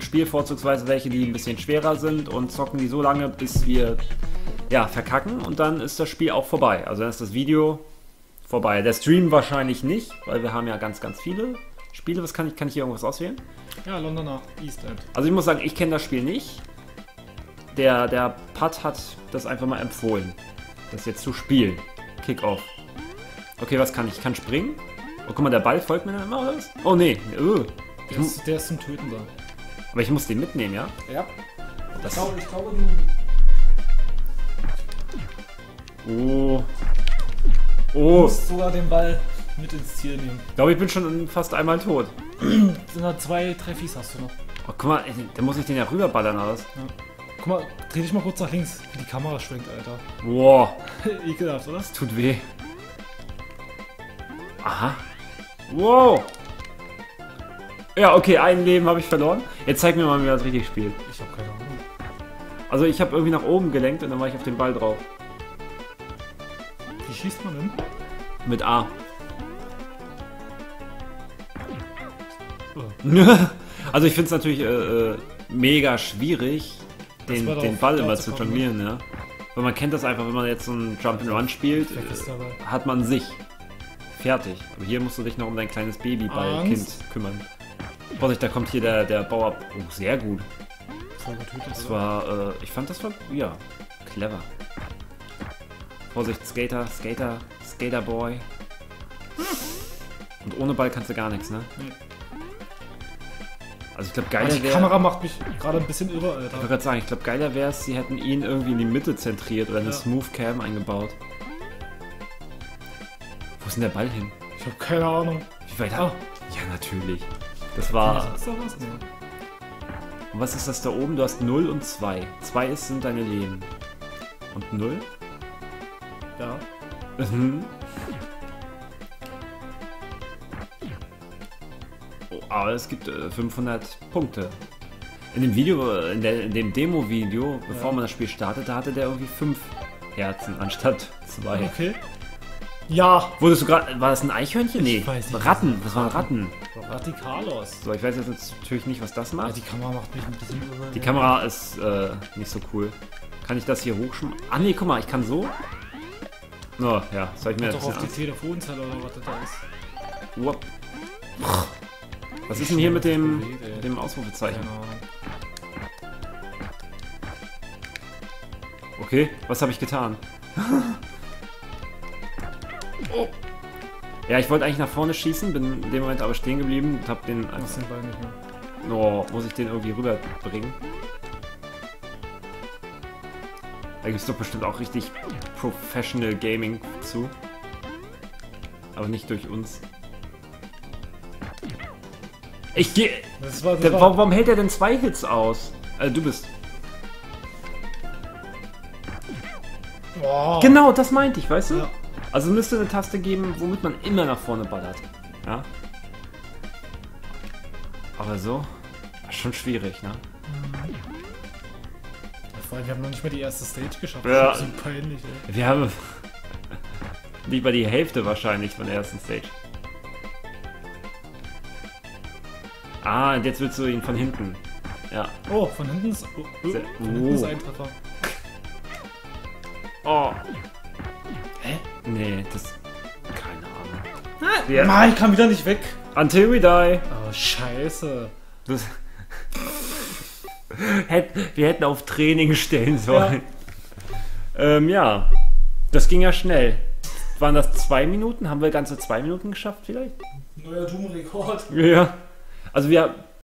im Spiel vorzugsweise welche, die ein bisschen schwerer sind und zocken die so lange, bis wir ja, verkacken und dann ist das Spiel auch vorbei. Also dann ist das Video vorbei. Der Stream wahrscheinlich nicht, weil wir haben ja ganz, ganz viele Spiele. Was kann ich hier irgendwas auswählen? Ja, Londoner East End. Also ich muss sagen, ich kenne das Spiel nicht. Der Pat hat das einfach mal empfohlen, das jetzt zu spielen. Kick-Off. Okay, was kann ich? Ich kann springen. Oh, guck mal, der Ball folgt mir dann immer, oder was? Oh, nee. Der ist zum Töten da. Aber ich muss den mitnehmen, ja? Ja. Das Ich glaube, du Oh. musst sogar den Ball mit ins Ziel nehmen. Ich glaube, ich bin schon fast einmal tot. Sind da 2 Treffis hast du noch. Oh, guck mal, da muss ich den ja rüberballern, oder was? Ja. Guck mal, dreh dich mal kurz nach links, wie die Kamera schwenkt, Alter. Wow. Ekelhaft, oder? Das tut weh. Aha. Wow. Ja, okay, ein Leben habe ich verloren. Jetzt zeig mir mal, wie man das richtig spielt. Ich habe keine Ahnung. Also ich habe irgendwie nach oben gelenkt und dann war ich auf den Ball drauf. Wie schießt man denn? Mit A. Oh. Also ich finde es natürlich mega schwierig, den Ball immer zu jonglieren, ja. Weil man kennt das einfach, wenn man jetzt so einen Jump'n'Run spielt, hat man sich. Fertig. Aber hier musst du dich noch um dein kleines Babyballkind kümmern. Vorsicht, da kommt hier der Bauer. Oh, sehr gut. Das war, ich fand das war, ja, clever. Vorsicht, Skaterboy. Und ohne Ball kannst du gar nichts, ne? Nee. Also ich glaube, geiler Die wäre... Kamera macht mich gerade ein bisschen irre, Alter. Ich wollte gerade sagen, ich glaube, geiler wäre es, sie hätten ihn irgendwie in die Mitte zentriert oder eine Smooth Cam eingebaut. Wo ist denn der Ball hin? Ich habe keine Ahnung. Wie weit ab? Ja, natürlich. Das war... Ist da was? Nee. Und was ist das da oben? Du hast 0 und 2. 2 sind deine Leben. Und 0? Ja. Mhm. Oh, aber es gibt 500 Punkte. In dem Video, in dem Demo-Video, bevor man das Spiel startete, hatte der irgendwie 5 Herzen anstatt 2. Okay. Ja. Wurdest du gerade. War das ein Eichhörnchen? Nee. Ich weiß nicht, Ratten. Das waren Ratten. Radikalos. So, ich weiß jetzt natürlich nicht, was das Ja, macht. die Kamera macht mich ein bisschen irre. Die Kamera ist nicht so cool. Kann ich das hier hochschmeißen? Ah, nee, guck mal, ich kann so. Oh, ja, soll ich mir doch das auf die Telefonzelle oder was das da ist. Whoop. Was ist denn hier mit dem Ausrufezeichen? Keine Ahnung. Okay, was habe ich getan? Oh. Ja, ich wollte eigentlich nach vorne schießen, bin in dem Moment aber stehen geblieben und habe den Was den Ball nicht mehr. Oh, muss ich den irgendwie rüberbringen? Da gibt es doch bestimmt auch richtig Professional Gaming zu. Aber nicht durch uns. Ich gehe... Warum hält er denn 2 Hits aus? Du bist... Oh. Genau, das meinte ich, weißt du? Ja. Also müsste eine Taste geben, womit man immer nach vorne ballert. Ja? Aber so... Schon schwierig, ne? Vor allem, wir haben noch nicht mal die erste Stage geschafft. Ja. Das ist so peinlich, ey. Wir haben... nicht mal die Hälfte wahrscheinlich von der ersten Stage. Ah, und jetzt willst du ihn von hinten. Ja. Oh, von hinten ist... von hinten ist ein Treffer. Oh. Hä? Nee, das... Keine Ahnung. Ja. Mann, ich kann wieder nicht weg. Until we die. Oh, scheiße. Das... Wir hätten auf Training stellen sollen. Ja. Das ging ja schnell. Waren das 2 Minuten? Haben wir ganze 2 Minuten geschafft vielleicht? Neuer Doom-Rekord. Ja. Also wir